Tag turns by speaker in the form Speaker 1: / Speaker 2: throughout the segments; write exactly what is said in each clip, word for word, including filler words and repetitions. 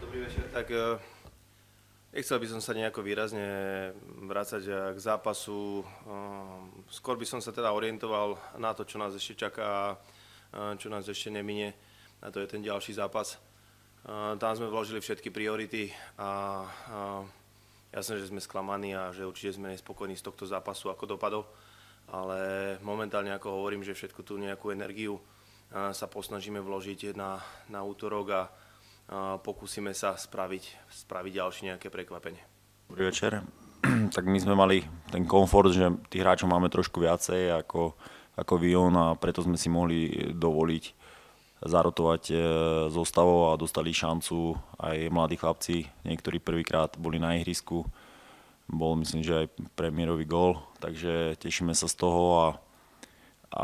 Speaker 1: Dobrý večer. Tak uh, nechcel by som sa nejako výrazne vrácať k zápasu. Uh, skôr by som sa teda orientoval na to, čo nás ešte čaká, uh, čo nás ešte neminie. A to je ten ďalší zápas. Uh, tam sme vložili všetky priority a uh, jasné, že sme sklamaní a že určite sme nespokojní z tohto zápasu, ako dopadol. Ale momentálne, ako hovorím, že všetku tú nejakú energiu uh, sa posnažíme vložiť na, na útorok a a pokúsime sa spraviť, spraviť ďalšie nejaké prekvapenie.
Speaker 2: Dobrý večer. Tak my sme mali ten komfort, že tých hráčov máme trošku viacej ako, ako Vion a preto sme si mohli dovoliť zarotovať zostavou a dostali šancu aj mladí chlapci. Niektorí prvýkrát boli na ihrisku. Bol myslím, že aj premiérový gól, takže tešíme sa z toho a, a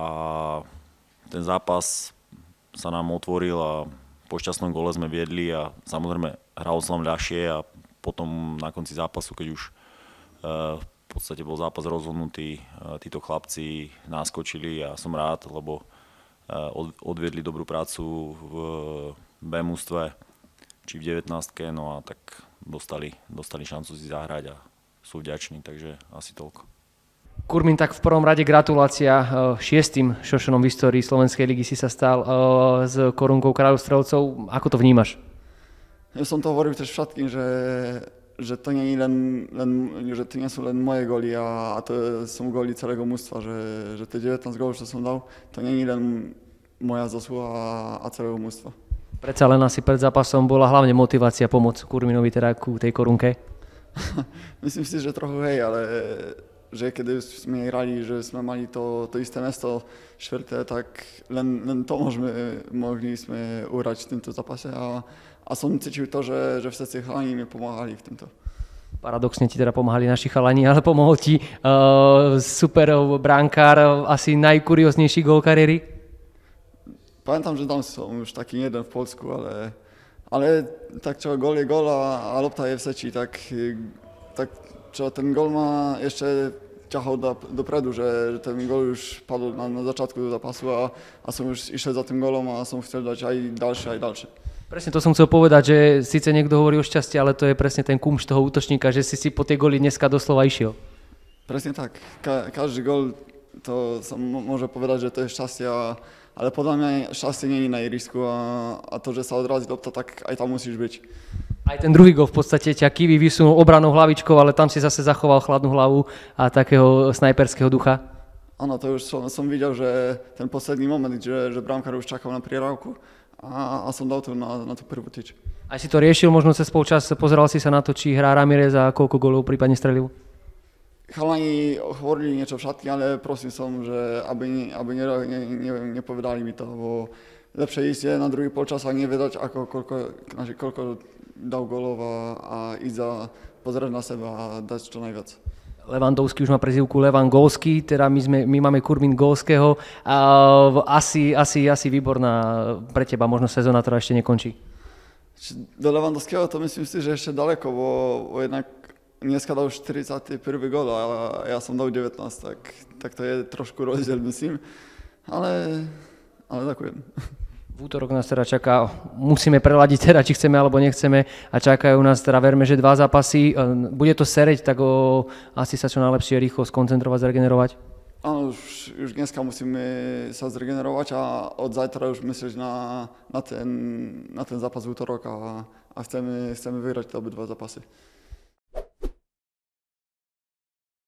Speaker 2: ten zápas sa nám otvoril a po šťastnom gole sme viedli a samozrejme hralo sa nám ľahšie a potom na konci zápasu, keď už uh, v podstate bol zápas rozhodnutý, uh, títo chlapci naskočili a som rád, lebo uh, od, odviedli dobrú prácu v bé mužstve či v devätnástke, no a tak dostali, dostali šancu si zahrať a sú vďační, takže asi toľko.
Speaker 3: Kurmin, tak v prvom rade gratulácia šiestým Šošonom v histórii Slovenskej ligy si sa stal s korunkou Kráľov strelcov. Ako to vnímaš?
Speaker 4: Ja som to hovoril tiež všetkým, že, že, to nie len, len, že to nie sú len moje góly a, a to sú góly celého mužstva, že, že tie devätnásť gólov, čo som dal, to nie je len moja zásluha a, a celého mužstva. Predsa
Speaker 3: len asi pred zápasom bola hlavne motivácia pomôcť Kurminovi teda ku tej korunke?
Speaker 4: Myslím si, že trochu hej, ale že keď sme hrali, že sme mali to, to isté mesto štvrté, tak len, len to môžeme, mohli sme uhrať v tomto zápase a, a som cítil to, že, že všetci chalani mi pomáhali v tomto.
Speaker 3: Paradoxne ti teda pomáhali naši chalani, ale pomohol ti uh, super brankár, asi najkurióznejší gól kariéry?
Speaker 4: Pamätám, že tam som už taký jeden v Polsku, ale, ale tak čo, gól je gól a, a lopta je v seči, tak, tak čo ten gól ma ešte ťahol do, dopredu, že, že ten gól už padol na, na začiatku zápasu a, a som už išiel za tým gólom a som chcel dať aj ďalšie, aj ďalšie.
Speaker 3: Presne to som chcel povedať, že síce niekto hovorí o šťastie, ale to je presne ten kumš toho útočníka, že si si po tie góly dneska doslova išiel.
Speaker 4: Presne tak. Ka, každý gól, to sa môže povedať, že to je šťastie, a, ale podľa mňa šťastie nie je na ihrisku a, a to, že sa odrazí lopta, tak aj tam musíš byť.
Speaker 3: Aj ten druhý gól v podstate ťa Kiwi vysunul obranou hlavičkou, ale tam si zase zachoval chladnú hlavu a takého snajperského ducha.
Speaker 4: Áno, to už som, som videl, že ten posledný moment, že, že bránkár už čakal na prihrávku a, a som dal to na, na tú prvú tyč.
Speaker 3: Aj si to riešil možno cez polčas, pozeral si sa na to, či hrá Ramirez a koľko gólov prípadne strelil?
Speaker 4: Chalani hovorili niečo všetky, ale prosím som, že aby, aby ne, ne, ne, nepovedali mi to, lebo lepšie ísť na druhý polčas a nevedať, ako, koľko, koľko dal gólov a, a ísť a pozerať na seba a dať čo najviac.
Speaker 3: Levandovský už má prezývku Levangolský, teda my, sme, my máme Kurmin Golského. A asi, asi, asi výborná pre teba možno sezóna, ktorá ešte nekončí.
Speaker 4: Do Levandovského to myslím si, že ešte ďaleko, bo, bo jednak dneska dal štyridsiaty prvý gól a ja som dal devätnásť, tak, tak to je trošku rozdiel, myslím. Ale, ale ďakujem.
Speaker 3: V útorok nás teda čaká, musíme preladiť teda, či chceme alebo nechceme a čakajú nás teda, verme, že dva zápasy. Bude to sereť, tak o, asi sa čo najlepšie rýchlo skoncentrovať, zregenerovať?
Speaker 4: Áno, už, už dneska musíme sa zregenerovať a od zajtra už myslíš na, na, ten, na ten zápas v útorok a, a chceme, chceme vyhrať obe dva zápasy.